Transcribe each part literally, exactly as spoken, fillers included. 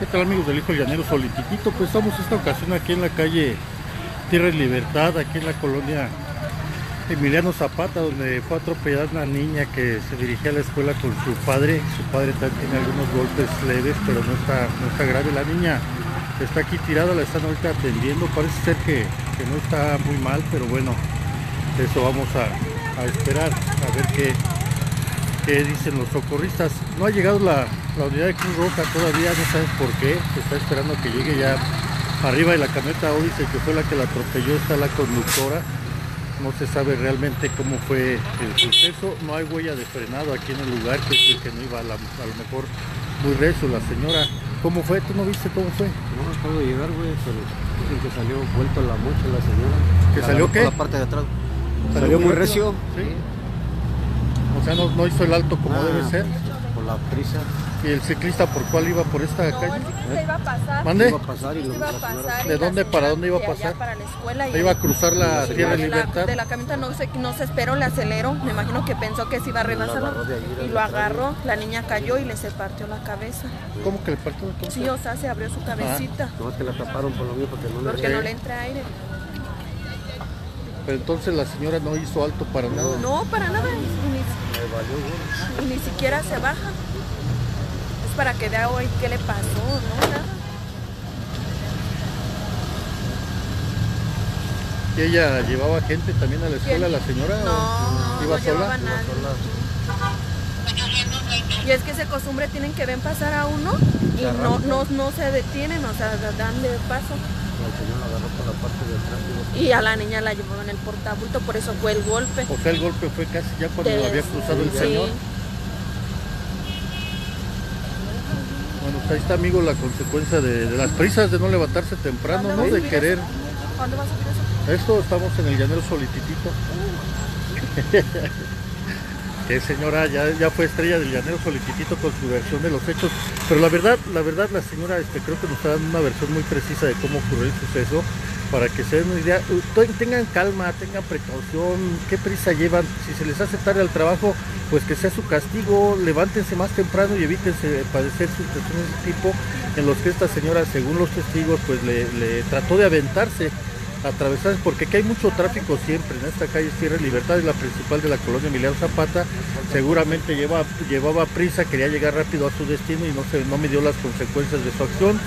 tal, amigos del Hijo Llanero Solititito? Pues estamos esta ocasión aquí en la calle Tierra y Libertad, aquí en la colonia Emiliano Zapata, donde fue atropellada una niña que se dirigía a la escuela con su padre. Su padre también tiene algunos golpes leves, pero no está, no está grave. La niña está aquí tirada, la están ahorita atendiendo. Parece ser que, que no está muy mal, pero bueno, eso vamos a, a esperar a ver qué, qué dicen los socorristas. No ha llegado la, la unidad de Cruz Roja todavía, no sabes por qué. Se está esperando que llegue ya arriba de la camioneta Odyssey, que fue la que la atropelló, está la conductora. No se sabe realmente cómo fue el suceso. No hay huella de frenado aquí en el lugar, que es el que no iba a, la, a lo mejor muy recio la señora. ¿Cómo fue? ¿Tú no viste cómo fue? No, acabo de llegar, güey, pero dicen que salió vuelto la mocha la señora. ¿Que salió qué? Por la parte de atrás. ¿Salió, ¿Salió muy rápido? recio? Sí. O sea, no, no hizo el alto como Ah, debe ser. Por la prisa. ¿Y el ciclista por cuál iba por esta No, calle? el ciclista iba a pasar. ¿Mande? Iba a pasar y lo, Iba a la señora... pasar y ¿De la dónde señora para dónde iba a de allá pasar? para la escuela. Y Iba a cruzar la de Tierra de la- Libertad. De la camioneta no se, no se esperó, le aceleró. Me imagino que pensó que se iba a rebasar agarró de ahí, de y ahí lo atrás. agarró. La niña cayó y le se partió la cabeza. ¿Cómo que le partió? ¿Cómo Sí, fue? o sea, se abrió su cabecita. No, es que la taparon por lo mío porque no le... Porque no le entra aire. Pero entonces la señora no hizo alto para nada. No, para nada. Y ni, Le valió, güey. y ni siquiera se baja. Es para que vea hoy qué le pasó, ¿no? Nada. ¿Y ella llevaba gente también a la escuela, ¿Quién? la señora? No, ¿O no, iba no sola? llevaba nadie. Y es que esa costumbre tienen que ven pasar a uno y no, no, no se detienen, o sea, dan de paso. La señora la agarró por la parte de atrás. Digo, Y a la niña la llevó en el portabulto, por eso fue el golpe. O sea, el golpe fue casi ya cuando De- había cruzado el sí. señor. Bueno, pues ahí está, amigo, la consecuencia de, de las prisas de no levantarse temprano, ¿Dónde ¿no? va a De subir querer. eso? ¿Cuándo va a subir eso? Esto estamos en el Llanero Solititito. Que señora ya, ya fue estrella del Llanero Solititito con su versión de los hechos. Pero la verdad, la verdad, la señora este, creo que nos está dando una versión muy precisa de cómo ocurrió el suceso, para que se den una idea. Ten- Tengan calma, tengan precaución, qué prisa llevan. Si se les hace tarde al trabajo, pues que sea su castigo. Levántense más temprano y evítense padecer situaciones de ese tipo en los que esta señora, según los testigos, pues le, le trató de aventarse, atravesar, porque aquí hay mucho tráfico siempre. En esta calle Tierra y Libertad, es la principal de la colonia Emiliano Zapata. Seguramente lleva, llevaba prisa, quería llegar rápido a su destino y no se no midió las consecuencias de su acción.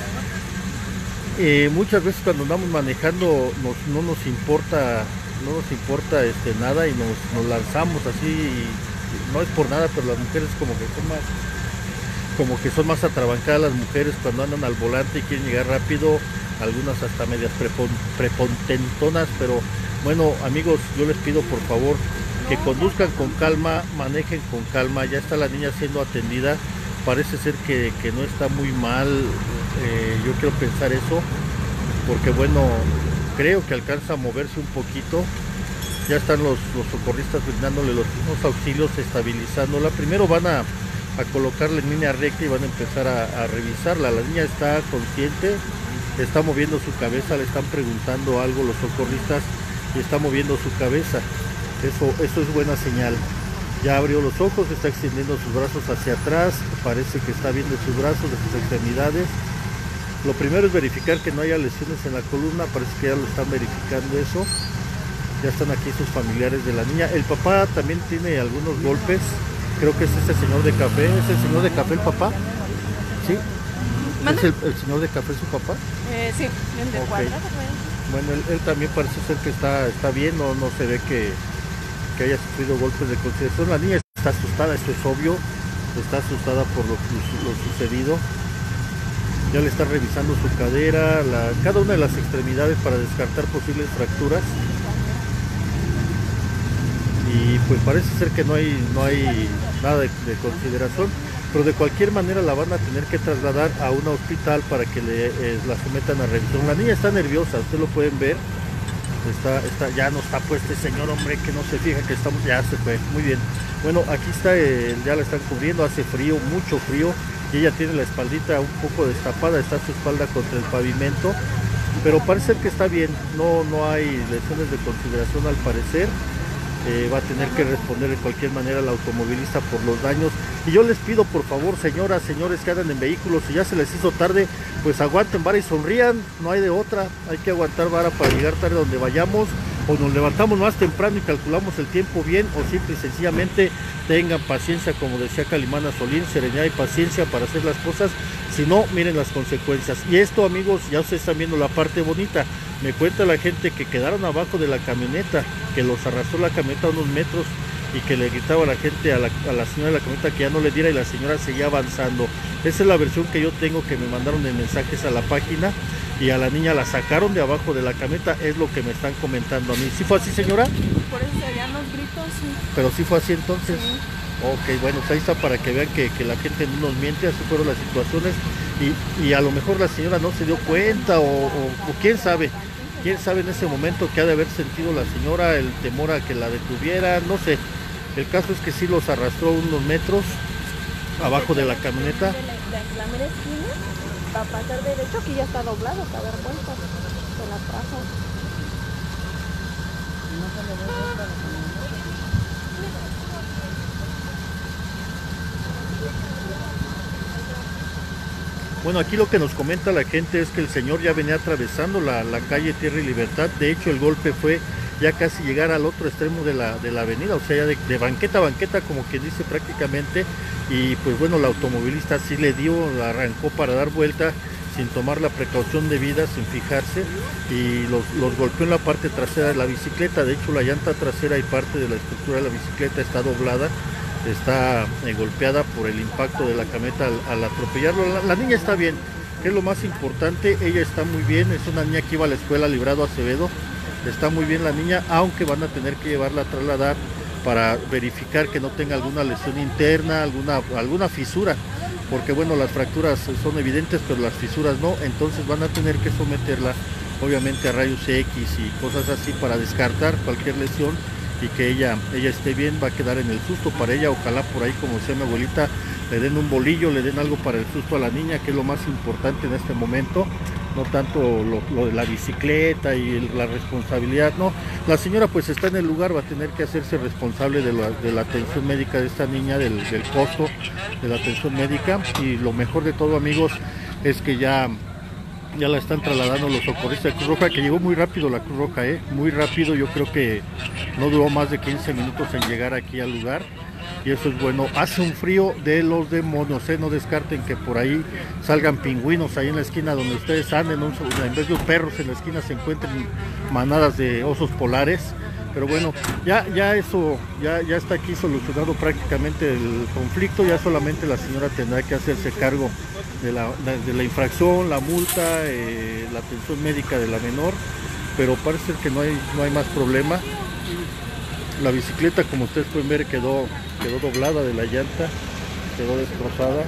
Eh, muchas veces cuando andamos manejando nos, no nos importa no nos importa este nada y nos, nos lanzamos así, y no es por nada, pero las mujeres como que son más como que son más atrabancadas las mujeres cuando andan al volante y quieren llegar rápido, algunas hasta medias prepon, prepontentonas. Pero bueno, amigos, yo les pido por favor que conduzcan con calma, manejen con calma. Ya está la niña siendo atendida, parece ser que, que no está muy mal. Eh, yo quiero pensar eso, porque bueno, creo que alcanza a moverse un poquito. Ya están los, los socorristas brindándole los, los auxilios, estabilizándola. Primero van a, a colocarla en línea recta y van a empezar a, a revisarla. La niña está consciente, está moviendo su cabeza, le están preguntando algo los socorristas y está moviendo su cabeza. Eso, eso es buena señal. Ya abrió los ojos, está extendiendo sus brazos hacia atrás, parece que está bien de sus brazos, de sus extremidades. Lo primero es verificar que no haya lesiones en la columna, parece que ya lo están verificando eso. Ya están aquí sus familiares de la niña. El papá también tiene algunos golpes, creo que es este señor de café. ¿Es el señor de café el papá? ¿Sí? ¿Mande? ¿Es el, el señor de café su papá? Eh, sí, el de Ok. cuadrado, güey. Bueno, él, él también parece ser que está, está bien, no, no se ve que, que haya sufrido golpes de consideración. La niña está asustada, esto es obvio, está asustada por lo, lo sucedido. Ya le está revisando su cadera, la, cada una de las extremidades para descartar posibles fracturas. Y pues parece ser que no hay, no hay nada de, de consideración, pero de cualquier manera la van a tener que trasladar a un hospital para que le, eh, la sometan a revisión. La niña está nerviosa, ustedes lo pueden ver. Está, está, ya no está puesto este señor, hombre, que no se fija que estamos, ya se fue, muy bien. Bueno, aquí está, eh, ya la están cubriendo, hace frío, mucho frío, y ella tiene la espaldita un poco destapada, está su espalda contra el pavimento, pero parece que está bien, no, no hay lesiones de consideración al parecer. eh, va a tener que responder de cualquier manera al automovilista por los daños. Y yo les pido por favor, señoras, señores que andan en vehículos, si ya se les hizo tarde, pues aguanten vara y sonrían, no hay de otra, hay que aguantar vara para llegar tarde donde vayamos, o nos levantamos más temprano y calculamos el tiempo bien, o simple y sencillamente tengan paciencia, como decía Calimán Solín, serenidad y paciencia para hacer las cosas, si no, miren las consecuencias. Y esto, amigos, ya ustedes están viendo la parte bonita. Me cuenta la gente que quedaron abajo de la camioneta, que los arrastró la camioneta unos metros y que le gritaba a la gente, a la, a la señora de la camioneta que ya no le diera, y la señora seguía avanzando. Esa es la versión que yo tengo, que me mandaron en mensajes a la página, y a la niña la sacaron de abajo de la camioneta, es lo que me están comentando a mí. ¿Sí fue así, señora? Por eso se oían los gritos, sí. Pero sí fue así entonces. Sí. Ok, bueno, pues ahí está para que vean que, que la gente no nos miente, así fueron las situaciones, y, y a lo mejor la señora no se dio cuenta, o, o, o quién sabe, quién sabe en ese momento que ha de haber sentido la señora, el temor a que la detuviera, no sé. El caso es que sí los arrastró unos metros abajo de la camioneta. De la, de la mera esquina, para pasar derecho, aquí ya está doblado, para dar vuelta, se la trajo. No se le ve vuelta a la camioneta. Bueno, aquí lo que nos comenta la gente es que el señor ya venía atravesando la, la calle Tierra y Libertad. De hecho, el golpe fue ya casi llegar al otro extremo de la, de la avenida, o sea, ya de, de banqueta a banqueta, como quien dice prácticamente. Y pues bueno, el automovilista sí le dio, arrancó para dar vuelta sin tomar la precaución debida, sin fijarse, y los, los golpeó en la parte trasera de la bicicleta. De hecho, la llanta trasera y parte de la estructura de la bicicleta está doblada, está eh, golpeada por el impacto de la camioneta al, al atropellarlo. La, la niña está bien, que es lo más importante, ella está muy bien, es una niña que iba a la escuela Librado Acevedo, está muy bien la niña, aunque van a tener que llevarla a trasladar para verificar que no tenga alguna lesión interna, alguna, alguna fisura, porque bueno, las fracturas son evidentes, pero las fisuras no, entonces van a tener que someterla obviamente a rayos X y cosas así para descartar cualquier lesión y que ella, ella esté bien. Va a quedar en el susto para ella, ojalá por ahí, como decía mi abuelita, le den un bolillo, le den algo para el susto a la niña, que es lo más importante en este momento, no tanto lo, lo de la bicicleta y el, la responsabilidad, no. La señora pues está en el lugar, va a tener que hacerse responsable de la, de la atención médica de esta niña, del, del costo de la atención médica, y lo mejor de todo, amigos, es que ya ya la están trasladando los socorristas de Cruz Roja, que llegó muy rápido la Cruz Roja, ¿eh? muy rápido. Yo creo que no duró más de quince minutos en llegar aquí al lugar, y eso es bueno. Hace un frío de los demonios, ¿eh? No descarten que por ahí salgan pingüinos ahí en la esquina donde ustedes anden, un, en vez de perros en la esquina se encuentren manadas de osos polares. Pero bueno, ya, ya eso, ya, ya está aquí solucionado prácticamente el conflicto. Ya solamente la señora tendrá que hacerse cargo de la, de la infracción, la multa, eh, la atención médica de la menor, pero parece que no hay, no hay más problema. La bicicleta, como ustedes pueden ver, quedó, quedó doblada de la llanta, quedó destrozada.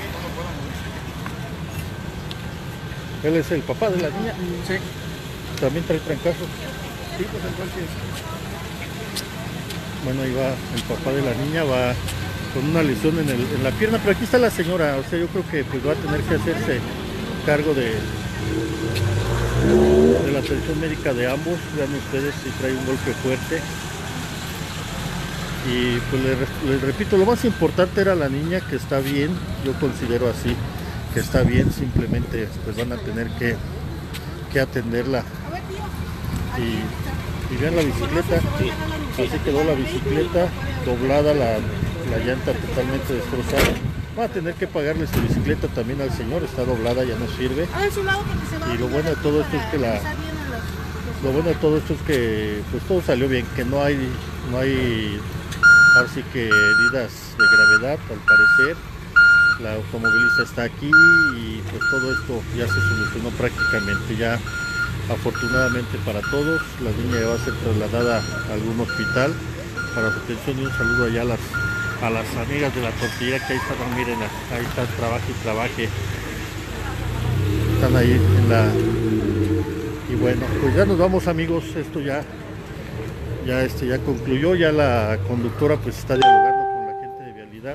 Él es el papá de la niña. Sí. También trae trancazo. Sí, pues entonces. Bueno, ahí va el papá de la niña, va con una lesión en, el, en la pierna, pero aquí está la señora, o sea, yo creo que pues va a tener que hacerse cargo de, de la atención médica de ambos. Vean ustedes si trae un golpe fuerte. Y pues les, les repito, lo más importante era la niña, que está bien, yo considero así, que está bien, simplemente pues van a tener que, que atenderla. Y, y vean la bicicleta, así quedó la bicicleta, doblada, la, la llanta totalmente destrozada. Va a tener que pagarle su bicicleta también al señor, está doblada, ya no sirve. Y lo bueno de todo esto es que la lo bueno de todo esto es que pues todo salió bien, que no hay no hay así que heridas de gravedad al parecer. La automovilista está aquí y pues todo esto ya se solucionó prácticamente. Ya afortunadamente para todos, la niña ya va a ser trasladada a algún hospital para su atención. Y un saludo allá a las, a las amigas de la tortilla que ahí están, miren, ahí están, trabaje y trabaje. Están ahí en la... Y bueno, pues ya nos vamos, amigos, esto ya, ya, este, ya concluyó, ya la conductora pues está dialogando con la gente de vialidad.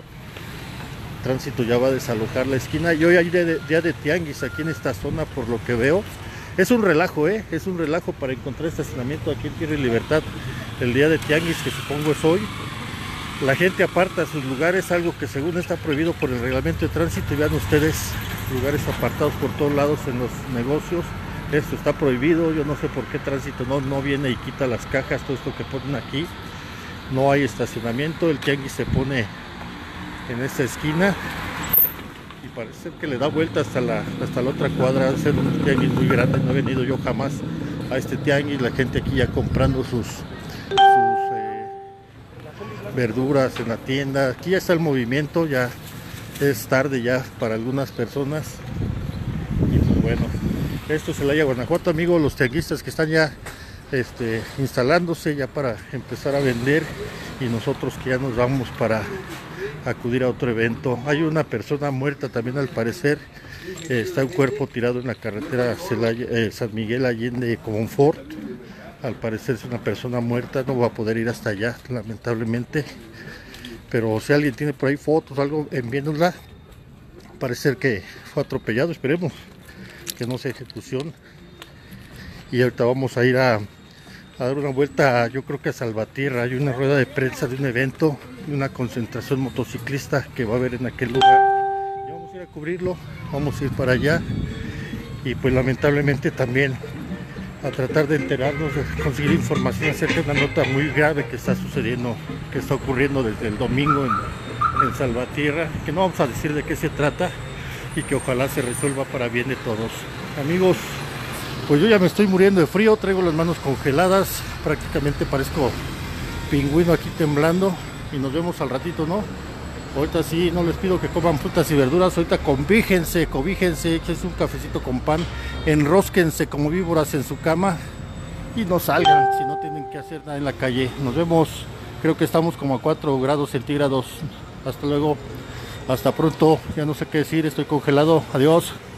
Tránsito ya va a desalojar la esquina. Yo ya iré de, ya de tianguis aquí en esta zona, por lo que veo. es un relajo, ¿eh? Es un relajo para encontrar estacionamiento aquí en Tierra y Libertad el día de Tianguis, que supongo es hoy. La gente aparta sus lugares, algo que según está prohibido por el reglamento de tránsito. Y vean ustedes, lugares apartados por todos lados en los negocios. Esto está prohibido. Yo no sé por qué tránsito no, no viene y quita las cajas, todo esto que ponen aquí. No hay estacionamiento. El tianguis se pone en esta esquina y parece que le da vuelta hasta la, hasta la otra cuadra. Va a ser un tianguis muy grande. No he venido yo jamás a este tianguis. La gente aquí ya comprando sus, sus eh, verduras en la tienda. Aquí ya está el movimiento, ya es tarde ya para algunas personas. Y pues bueno, esto es Celaya, Guanajuato, amigos, los tianguistas que están ya este, instalándose ya para empezar a vender, y nosotros que ya nos vamos para acudir a otro evento. Hay una persona muerta también al parecer, eh, está un cuerpo tirado en la carretera Celaya, eh, San Miguel Allende Confort. Al parecer es una persona muerta, no va a poder ir hasta allá lamentablemente, pero si alguien tiene por ahí fotos, algo, envíenosla. Parece que fue atropellado, esperemos que no sea ejecución. Y ahorita vamos a ir a, a dar una vuelta, yo creo que a Salvatierra. Hay una rueda de prensa de un evento, de una concentración motociclista que va a haber en aquel lugar, y vamos a ir a cubrirlo, vamos a ir para allá. Y pues lamentablemente también a tratar de enterarnos, de conseguir información acerca de una nota muy grave que está sucediendo, que está ocurriendo desde el domingo en, en Salvatierra, que no vamos a decir de qué se trata y que ojalá se resuelva para bien de todos. Amigos, pues yo ya me estoy muriendo de frío, traigo las manos congeladas, prácticamente parezco pingüino aquí temblando, y nos vemos al ratito, ¿no? Ahorita sí, no les pido que coman frutas y verduras, ahorita cobíjense, cobíjense, échense un cafecito con pan, enrósquense como víboras en su cama y no salgan si no tienen que hacer nada en la calle. Nos vemos, creo que estamos como a cuatro grados centígrados. Hasta luego, hasta pronto, ya no sé qué decir, estoy congelado, adiós.